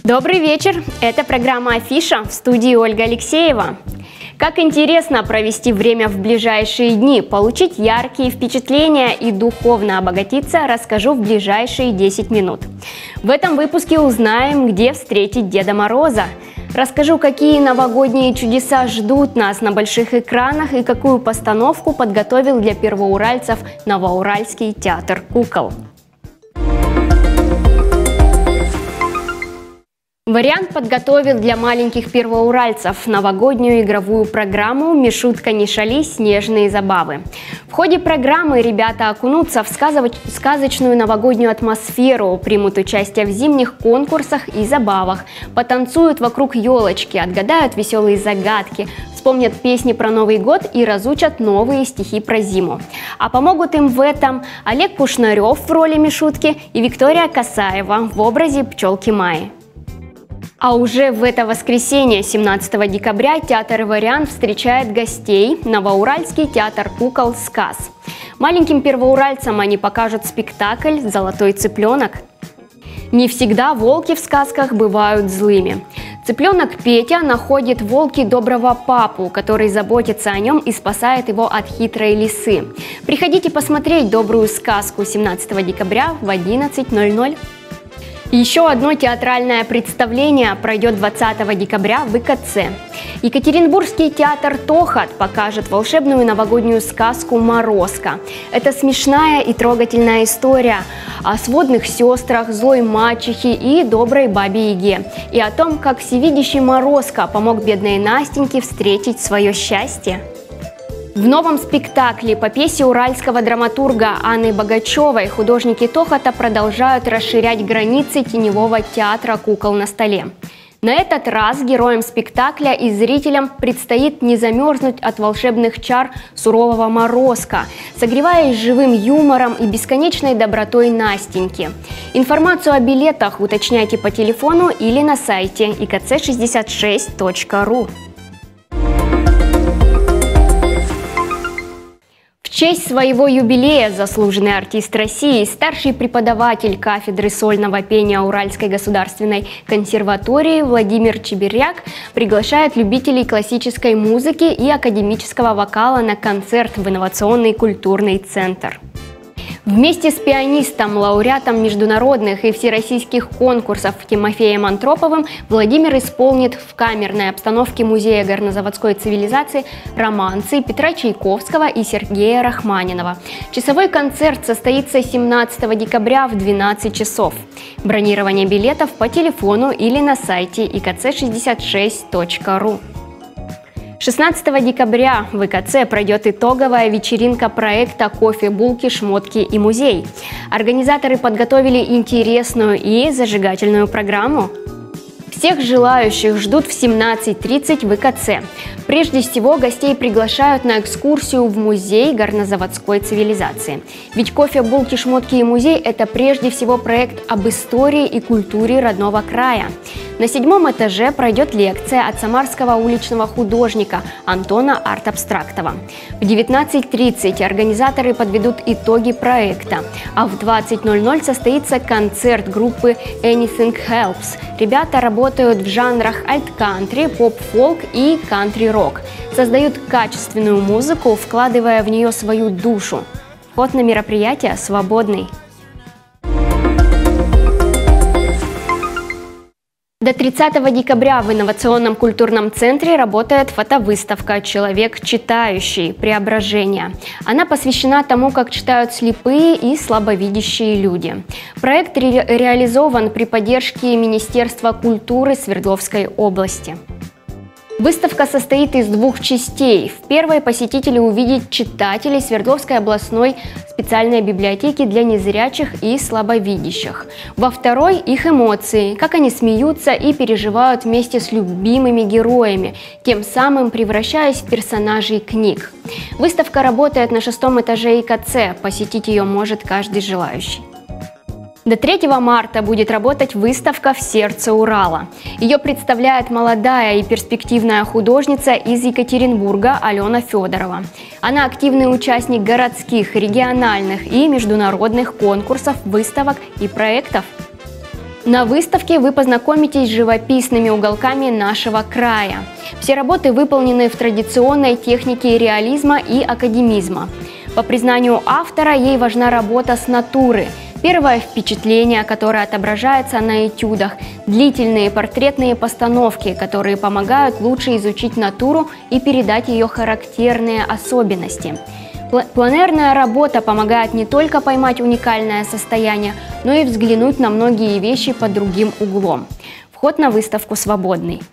Добрый вечер! Это программа «Афиша», в студии Ольга Алексеева. Как интересно провести время в ближайшие дни, получить яркие впечатления и духовно обогатиться, расскажу в ближайшие 10 минут. В этом выпуске узнаем, где встретить Деда Мороза. Расскажу, какие новогодние чудеса ждут нас на больших экранах и какую постановку подготовил для первоуральцев Новоуральский театр кукол. Вариант подготовил для маленьких первоуральцев новогоднюю игровую программу «Мишутка, не шали. Снежные забавы». В ходе программы ребята окунутся в сказочную новогоднюю атмосферу, примут участие в зимних конкурсах и забавах, потанцуют вокруг елочки, отгадают веселые загадки, вспомнят песни про Новый год и разучат новые стихи про зиму. А помогут им в этом Олег Кушнарев в роли Мишутки и Виктория Касаева в образе пчелки Майи. А уже в это воскресенье, 17 декабря, театр «Вариант» встречает гостей – Новоуральский театр кукол «Сказ». Маленьким первоуральцам они покажут спектакль «Золотой цыпленок». Не всегда волки в сказках бывают злыми. Цыпленок Петя находит в волке доброго папу, который заботится о нем и спасает его от хитрой лисы. Приходите посмотреть добрую сказку 17 декабря в 11:00. Еще одно театральное представление пройдет 20 декабря в ИКЦ. Екатеринбургский театр «Тохот» покажет волшебную новогоднюю сказку «Морозко». Это смешная и трогательная история о сводных сестрах, злой мачехе и доброй бабе Яге. И о том, как всевидящий Морозко помог бедной Настеньке встретить свое счастье. В новом спектакле по пьесе уральского драматурга Анны Богачевой художники Тохота продолжают расширять границы теневого театра кукол на столе. На этот раз героям спектакля и зрителям предстоит не замерзнуть от волшебных чар сурового Морозко, согреваясь живым юмором и бесконечной добротой Настеньки. Информацию о билетах уточняйте по телефону или на сайте ikc66.ru. В честь своего юбилея заслуженный артист России, старший преподаватель кафедры сольного пения Уральской государственной консерватории Владимир Чеберяк приглашает любителей классической музыки и академического вокала на концерт в инновационный культурный центр. Вместе с пианистом, лауреатом международных и всероссийских конкурсов Тимофеем Антроповым Владимир исполнит в камерной обстановке Музея горнозаводской цивилизации романсы Петра Чайковского и Сергея Рахманинова. Часовой концерт состоится 17 декабря в 12 часов. Бронирование билетов по телефону или на сайте ikc66.ru. 16 декабря в ИКЦ пройдет итоговая вечеринка проекта «Кофе, булки, шмотки и музей». Организаторы подготовили интересную и зажигательную программу. Всех желающих ждут в 17:30 в ИКЦ. Прежде всего, гостей приглашают на экскурсию в музей горнозаводской цивилизации. Ведь «Кофе, булки, шмотки и музей» – это прежде всего проект об истории и культуре родного края. На 7-м этаже пройдет лекция от самарского уличного художника Антона Арт-Абстрактова. В 19:30 организаторы подведут итоги проекта, а в 20:00 состоится концерт группы Anything Helps. Ребята работают в жанрах альт-кантри, поп-фолк и кантри-рок. Создают качественную музыку, вкладывая в нее свою душу. Вход на мероприятие свободный. До 30 декабря в инновационном культурном центре работает фотовыставка «Человек читающий. Преображение». Она посвящена тому, как читают слепые и слабовидящие люди. Проект реализован при поддержке Министерства культуры Свердловской области. Выставка состоит из 2 частей. В первой посетители увидят читателей Свердловской областной специальной библиотеки для незрячих и слабовидящих. Во второй – их эмоции, как они смеются и переживают вместе с любимыми героями, тем самым превращаясь в персонажей книг. Выставка работает на 6-м этаже ИКЦ, посетить ее может каждый желающий. До 3 марта будет работать выставка «В сердце Урала». Ее представляет молодая и перспективная художница из Екатеринбурга Алена Федорова. Она активный участник городских, региональных и международных конкурсов, выставок и проектов. На выставке вы познакомитесь с живописными уголками нашего края. Все работы выполнены в традиционной технике реализма и академизма. По признанию автора, ей важна работа с натуры. Первое впечатление, которое отображается на этюдах, длительные портретные постановки, которые помогают лучше изучить натуру и передать ее характерные особенности. Планерная работа помогает не только поймать уникальное состояние, но и взглянуть на многие вещи под другим углом. Вход на выставку свободный.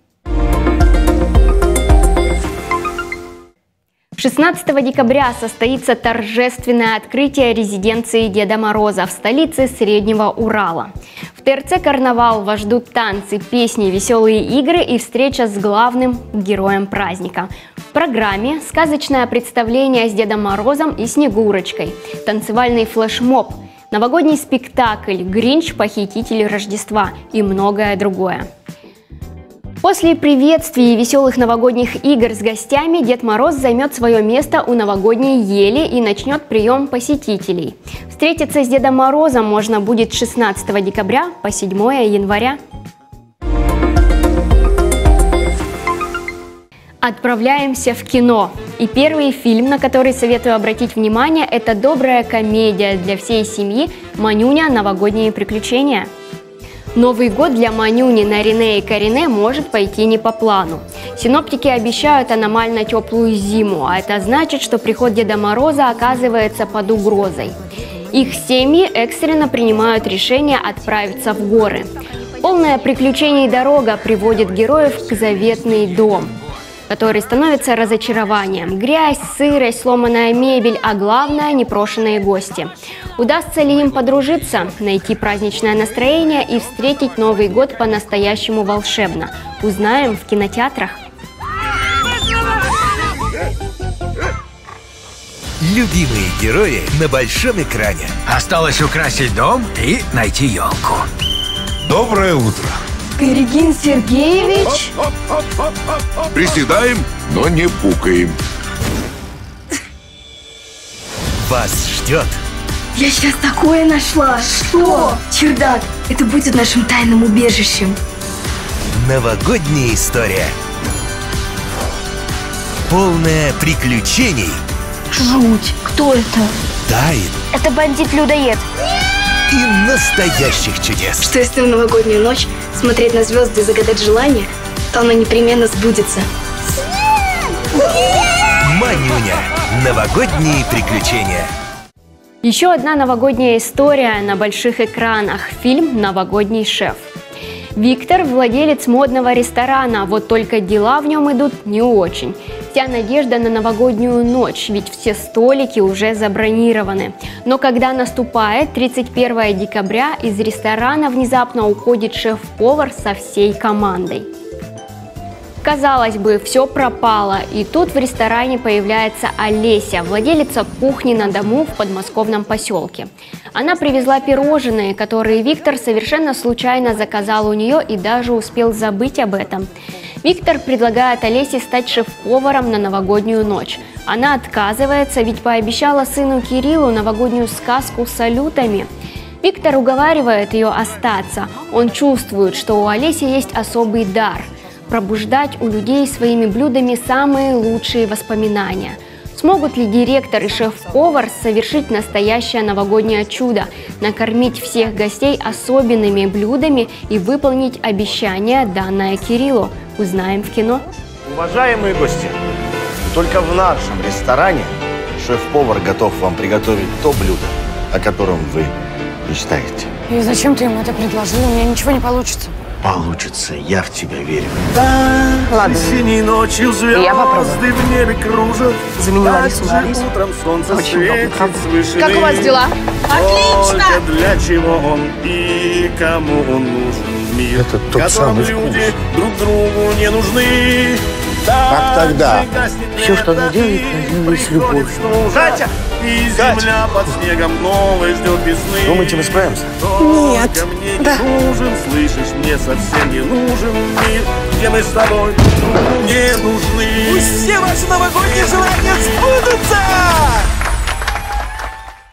16 декабря состоится торжественное открытие резиденции Деда Мороза в столице Среднего Урала. В ТРЦ «Карнавал» вас ждут танцы, песни, веселые игры и встреча с главным героем праздника. В программе сказочное представление с Дедом Морозом и Снегурочкой, танцевальный флешмоб, новогодний спектакль «Гринч. Похититель Рождества» и многое другое. После приветствий и веселых новогодних игр с гостями Дед Мороз займет свое место у новогодней ели и начнет прием посетителей. Встретиться с Дедом Морозом можно будет 16 декабря по 7 января. Отправляемся в кино. И первый фильм, на который советую обратить внимание, это добрая комедия для всей семьи «Манюня. Новогодние приключения». Новый год для Манюни, Нарине и Карине может пойти не по плану. Синоптики обещают аномально теплую зиму, а это значит, что приход Деда Мороза оказывается под угрозой. Их семьи экстренно принимают решение отправиться в горы. Полная приключений дорога приводит героев к заветный дом, который становится разочарованием. Грязь, сырость, сломанная мебель, а главное – непрошенные гости. Удастся ли им подружиться, найти праздничное настроение и встретить Новый год по-настоящему волшебно? Узнаем в кинотеатрах. Любимые герои на большом экране. Осталось украсить дом и найти елку. Доброе утро. Перегин Сергеевич? Приседаем, но не пукаем. Вас ждет Я сейчас такое нашла. Что? Чердак. Это будет нашим тайным убежищем. новогодняя история. Полная приключений, Жуть. Кто это? тайн Это бандит-людоед. и настоящих чудес. Что если в новогоднюю ночь смотреть на звезды и загадать желание, то оно непременно сбудется. Манюня. Новогодние приключения. Еще одна новогодняя история на больших экранах. Фильм «Новогодний шеф». Виктор – владелец модного ресторана, вот только дела в нем идут не очень. Вся надежда на новогоднюю ночь, ведь все столики уже забронированы. Но когда наступает 31 декабря, из ресторана внезапно уходит шеф-повар со всей командой. Казалось бы, все пропало, и тут в ресторане появляется Олеся, владелица кухни на дому в подмосковном поселке. Она привезла пирожные, которые Виктор совершенно случайно заказал у нее и даже успел забыть об этом. Виктор предлагает Олесе стать шеф-поваром на новогоднюю ночь. Она отказывается, ведь пообещала сыну Кириллу новогоднюю сказку с салютами. Виктор уговаривает ее остаться. Он чувствует, что у Олеси есть особый дар – пробуждать у людей своими блюдами самые лучшие воспоминания. Смогут ли директор и шеф-повар совершить настоящее новогоднее чудо, накормить всех гостей особенными блюдами и выполнить обещание, данное Кириллу? Узнаем в кино. Уважаемые гости, только в нашем ресторане шеф-повар готов вам приготовить то блюдо, о котором вы мечтаете. И зачем ты ему это предложил? У меня ничего не получится. Получится, я в тебя верю. Ладно. Синей ночью звезды Я попробую. в небе кружат. Заменила Так Алису же на Алису. утром солнце Очень светит удобно. с вышины. Как у вас дела? Только для чего он и кому он нужен мир, Это тот в котором самый люди вкус. друг другу не нужны. Как тогда? Всё, что она делает, она делает с любовью. Катя! И земля под снегом новой ждет весны. Думаете, мы справимся? Нет. Только мне не нужен, слышишь, мне совсем не нужен мир, где мы с тобой не нужны. Все ваши новогодние желания сбудутся!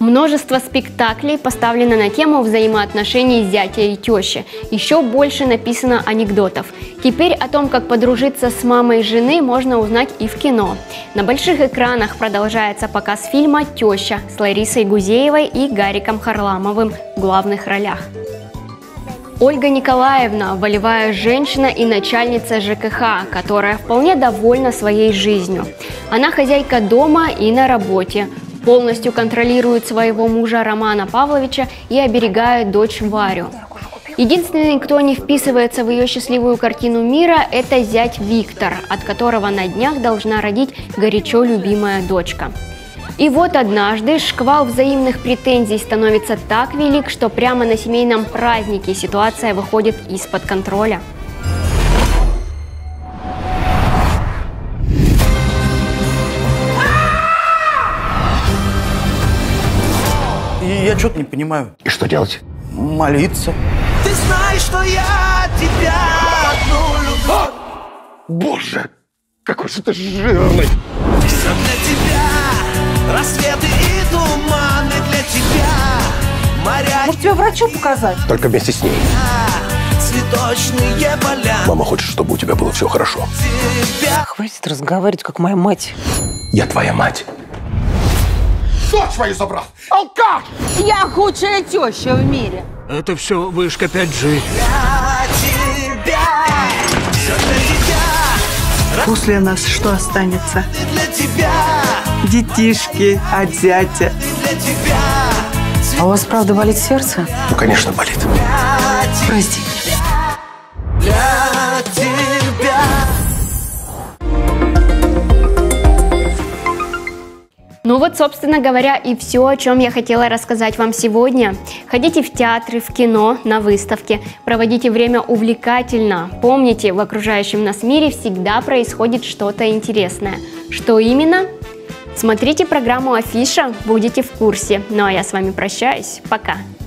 Множество спектаклей поставлено на тему взаимоотношений зятя и тещи. Еще больше написано анекдотов. Теперь о том, как подружиться с мамой жены, можно узнать и в кино. На больших экранах продолжается показ фильма «Теща» с Ларисой Гузеевой и Гариком Харламовым в главных ролях. Ольга Николаевна – волевая женщина и начальница ЖКХ, которая вполне довольна своей жизнью. Она хозяйка дома и на работе. Полностью контролирует своего мужа Романа Павловича и оберегает дочь Варю. Единственный, кто не вписывается в ее счастливую картину мира, это зять Виктор, от которого на днях должна родить горячо любимая дочка. И вот однажды шквал взаимных претензий становится так велик, что прямо на семейном празднике ситуация выходит из-под контроля. Я что-то не понимаю. И что делать? Молиться. Ты знаешь, что я тебя одну люблю. Боже, какой же ты жирный! Все для тебя, рассветы и туманы для тебя, моря, Может, тебе врачу показать? Только вместе с ней. цветочные поля. Мама хочет, чтобы у тебя было все хорошо. Тебя Хватит разговаривать, как моя мать. Я твоя мать. Дочь свою забрал! Алкаш! Я худшая теща в мире. Это все вышка 5G. Для тебя, все для тебя, После нас что останется? для тебя, Детишки от зятя. для тебя, А у вас правда болит сердце? Ну, конечно, болит. Прости. для тебя. Ну вот, собственно говоря, и все, о чем я хотела рассказать вам сегодня. Ходите в театры, в кино, на выставки, проводите время увлекательно. Помните, в окружающем нас мире всегда происходит что-то интересное. Что именно? Смотрите программу «Афиша», будете в курсе. Ну а я с вами прощаюсь. Пока!